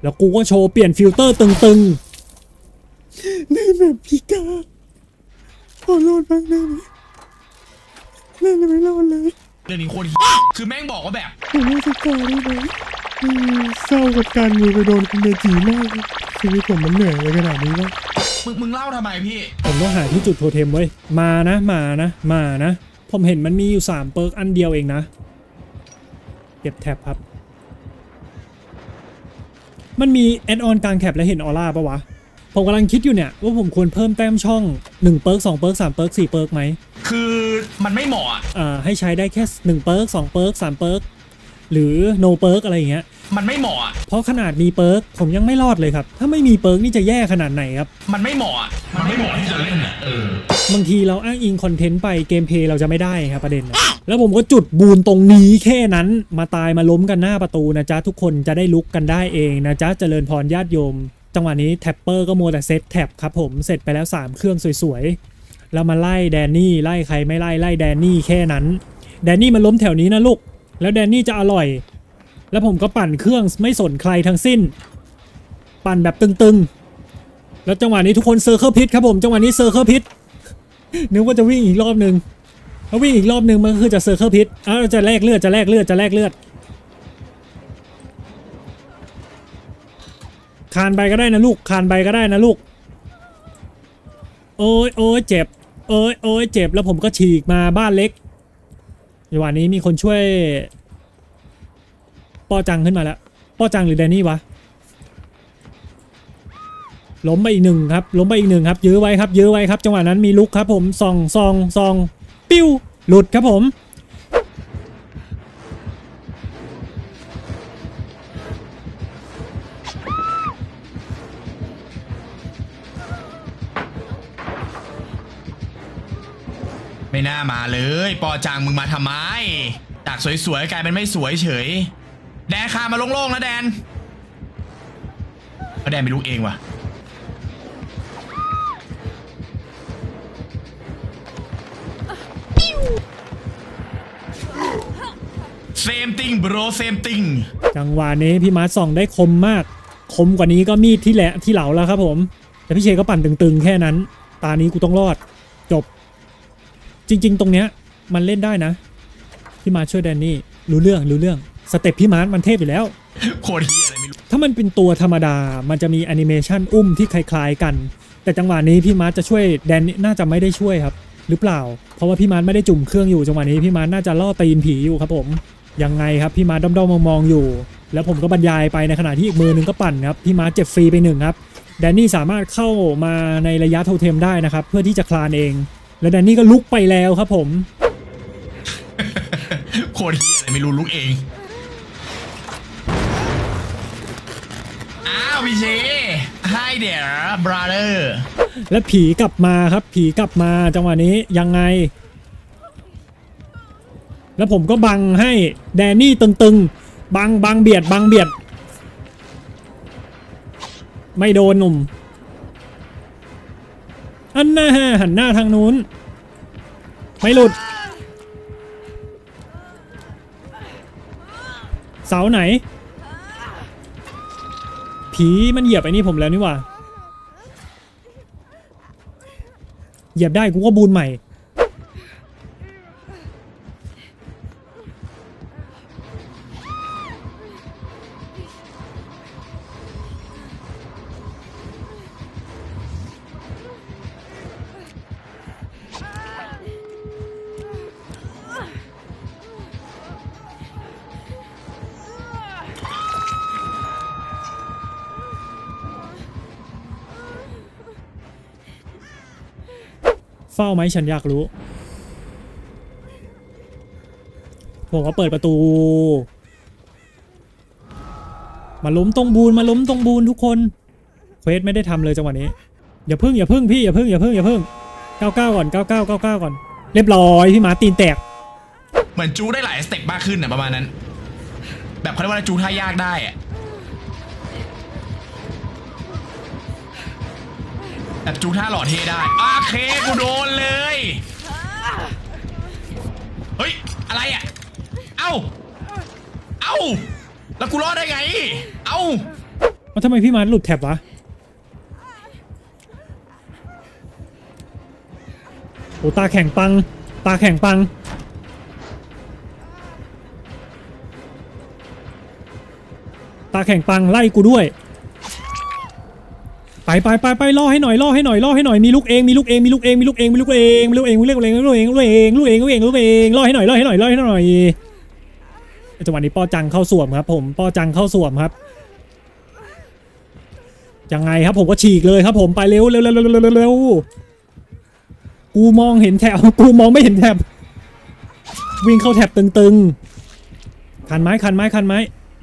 แล้วกูก็โชว์เปลี่ยนฟิลเตอร์ตึงๆในแบบพิกาขอโทษบ้างได้ไหมเล่นไม่รอดเลยเรื่องนี้โคตรคือแม่งบอกว่าแบบขอโทษสักการได้ไหมเศร้ากับการมือไปโดนคุณเมจีมากชีวิตผมมันเหนื่อยเลยขนาดนี้วะมึงเล่าทำไมพี่ผมต้องหาที่จุดโทเทมไว้มานะผมเห็นมันมีอยู่3เปิร์กอันเดียวเองนะเก็บแท็บครับมันมีแอดออนกลางแคปและเห็นออร่าปะวะผมกำลังคิดอยู่เนี่ยว่าผมควรเพิ่มแต้มช่อง1เปิร์ก2เปิร์ก3เปิร์ก4เปิร์กไหมคือมันไม่เหมาะให้ใช้ได้แค่1เปิร์ก2เปิร์ก3เปิร์กหรือ no เปิร์กอะไรอย่างเงี้ยมันไม่เหมาะเพราะขนาดมีเปิร์กผมยังไม่รอดเลยครับถ้าไม่มีเปิร์กนี่จะแย่ขนาดไหนครับมันไม่เหมาะที่จะเล่นอ่ะบางทีเราอ้างอิงคอนเทนต์ไปเกมเพลย์เราจะไม่ได้ครับประเด็นนะแล้วผมก็จุดบูนตรงนี้แค่นั้นมาตายมาล้มกันหน้าประตูนะจ๊ะทุกคนจะได้ลุกกันได้เองนะจ๊ะเจริญพรญาติโยมจังหวะนี้แท็ปเปอร์ก็มัวแต่เซตแท็บครับผมเสร็จไปแล้ว3เครื่องสวยๆแล้วมาไล่แดนนี่ไล่ใครไม่ไล่แดนนี่แค่นั้นแดนนี่มันล้มแถวนี้นะลูกแล้วแดนนี่จะอร่อยแล้วผมก็ปั่นเครื่องไม่สนใครทั้งสิ้นปั่นแบบตึงๆแล้วจังหวะนี้ทุกคนเซอร์เคิลพิทครับผมจังหวะนี้เซอร์เคิลพิทนึกว่าจะวิ่งอีกรอบนึงถ้าวิ่งอีกรอบนึงมันก็คือจะเซอร์เคิลพิทจะแลกเลือดคานไปก็ได้นะลูกคานไปก็ได้นะลูกโอ้ยเจ็บโอ้ยเจ็บแล้วผมก็ฉีกมาบ้านเล็กจังหวะนี้มีคนช่วยป้อจังขึ้นมาแล้วป้อจังหรือแดนนี่วะล้มไปอีกหนึ่งครับยื้อไว้ครับจังหวะนั้นมีลุกครับผมซองปิ้วหลุดครับผมไม่น่ามาเลยปอจังมึงมาทำไมจากสวยๆกลายเป็นไม่สวยเฉยแดนคามาโล่งๆนะแดนแดนไม่รู้เองว่ะเซมติงโบรเซมติงจังหวะนี้พี่มาร์ทส่องได้คมมากคมกว่านี้ก็มีดที่เหลาแล้วครับผมแต่พี่เชก็ปั่นตึงๆแค่นั้นตานี้กูต้องรอดจบจริงๆตรงเนี้ยมันเล่นได้นะพี่มาร์ทช่วยแดนนี่รู้เรื่องสเต็ปพี่มาร์ทมันเทพอยู่แล้วโคตรเฮียอะไรไม่รู้ถ้ามันเป็นตัวธรรมดามันจะมีแอนิเมชันอุ้มที่คล้ายๆกันแต่จังหวะนี้พี่มาร์ทจะช่วยแดนนี่น่าจะไม่ได้ช่วยครับหรือเปล่าเพราะว่าพี่มาร์ทไม่ได้จุ่มเครื่องอยู่จังหวะนี้พี่มาร์ทน่าจะล่อตีนผีอยู่ครับผมยังไงครับพี่มาร์ทด้อมๆมองๆอยู่แล้วผมก็บรรยายไปในขณะที่อีกมือนึงก็ปั่นครับพี่มาร์ทเจ็บฟรีไป1ครับแดนนี่สามารถเข้ามาในระยะโทเทมได้นะครับเพื่อที่จะคลานเองแล้วแดนนี่ก็ลุกไปแล้วครับผมโคตรเฮียอะไรไม่รู้ลุกเองอ้าวพี่เช Hi there brother และผีกลับมาครับผีกลับมาจังหวะนี้ยังไงแล้วผมก็บังให้แดนนี่ตึงๆบังเบียดไม่โดนหนุ่มอันน่าหันหน้าทางนู้นไม่หลุดเสาไหนผีมันเหยียบไอ้นี่ผมแล้วนี่หว่าเหยียบได้กูก็บูนใหม่เฝ้าไหมฉันอยากรู้ผมก็เปิดประตูมาล้มตรงบูนทุกคนเควสไม่ได้ทำเลยจังหวะนี้อย่าพึ่งพี่อย่าพึ่ง99ก่อน99ก่อนเรียบร้อยพี่หมาตีนแตกเหมือนจูได้หลายสเต็ปมากขึ้นนะประมาณนั้นแบบเขาเรียกว่าจูท่ายากได้อะแบบจูท่าหล่อเทได้โอเคกูโดนเลยเฮ้ยอะไรอ่ะเอ้าแล้วกูรอดได้ไงเอ้าทำไมพี่มาร์ทหลุดแท็บวะโอ้ตาแข็งปังตาแข็งปังตาแข่งปังไล่กูด้วยไปล่อให้หน่อยมีลูกเองล่อให้หน่อยล่อให้หน่อยจังหวะนี้ป้อจังเข้าสวมครับผมป้อจังเข้าสวมครับยังไงครับผมก็ฉีกเลยครับผมไปเร็วกูมองเห็นแถบกูมองไม่เห็นแถบวิ่งเข้าแถบตึงๆคันไม้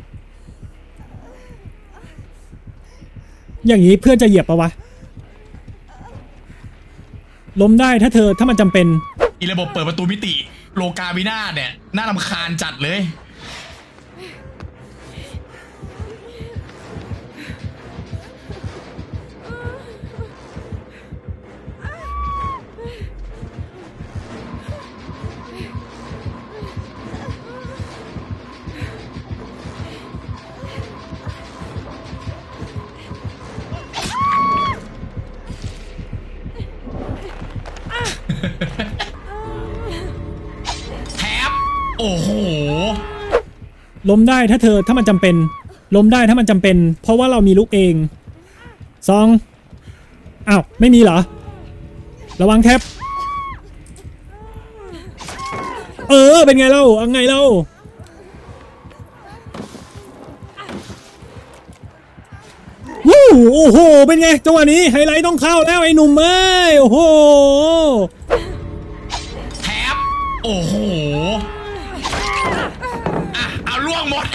อย่างนี้เพื่อนจะเหยียบปะวะล้มได้ถ้ามันจำเป็นอีระบบเปิดประตูมิติโลกาวินาศเนี่ยน่ารำคาญจัดเลยแทบโอ้โหล้มได้ถ้ามันจำเป็นล้มได้ถ้ามันจำเป็นเพราะว่าเรามีลูกเองอ้าวไม่มีเหรอระวังแท็บเป็นไงเล่าโอ้โหเป็นไงจังหวะนี้ไฮไลท์ต้องเข้าแล้วไอ้หนุ่มเอ้ยโอ้โหแทบโอ้โหเอาล่วงหมด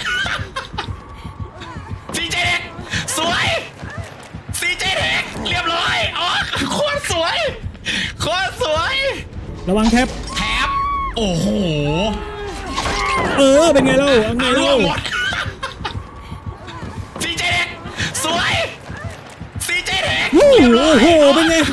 ซีเจเด็กสวยซีเจเด็กเรียบร้อยอ๋อโคตรสวยระวังแท็บโอ้โหเป็นไงเล่าล่วงหมดซีเจเด็กสวยซีเจเด็กโอ้โหเป็นไง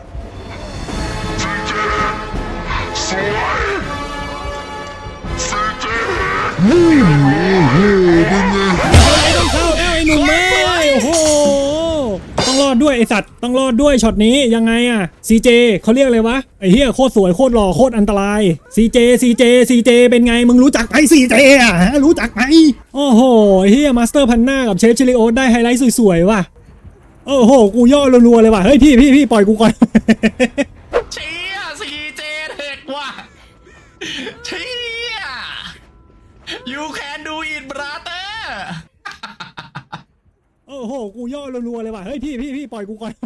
ต้องเข้าแล้วไอ้หนุ่มเอ้ยโอ้โหต้องรอดด้วยไอสัตว์ต้องรอดด้วยช็อตนี้ยังไงอะซีเจเขาเรียกอะไรวะไอเฮียโคตรสวยโคตรหล่อโคตรอันตรายซีเจเป็นไงมึงรู้จักไหมซีเจอะรู้จักไหมโอ้โหเฮียมาสเตอร์พันหน้ากับเชฟชิลิโอได้ไฮไลท์สวยๆว่ะโอ้โหกูย่อรัวๆเลยว่ะเฮ้ยพี่ปล่อยกูก่อนเชี่ยซีเจเด็กว่ะเชี่ย You can do it brother โอ้โหกูย่อรัวๆเลยว่ะเฮ้ยพี่ปล่อยกูก่อน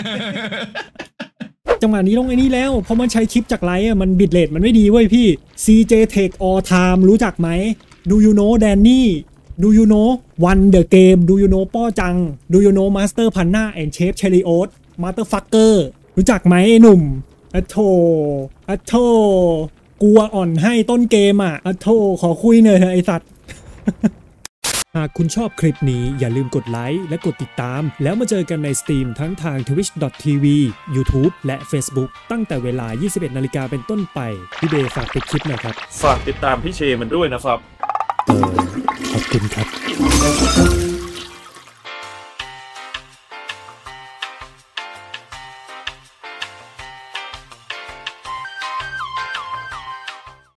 จังหวะนี้ต้องไอ้นี่แล้วเพราะมันใช้ชิปจากไลท์มันบิตเรทมันไม่ดีเว้ยพี่ CJ Take All Time รู้จักไหม Do you know Danny Do you know One the Game Do you know ป้อจัง Do you know Master Panna and Chef Cheriot Motherfucker รู้จักไหมไอ้หนุ่มอะโธกลัวอ่อนให้ต้นเกมอ่ะอะโธขอคุยหน่อยเถอะไอสัตว์หากคุณชอบคลิปนี้อย่าลืมกดไลค์และกดติดตามแล้วมาเจอกันในสตรีมทั้งทาง twitch.tv YouTube และ Facebook ตั้งแต่เวลา 21:00 น.เป็นต้นไปพี่เบย์ฝากปิดคลิปหน่อยครับฝากติดตามพี่เชมันด้วยนะครับขอบคุณครับ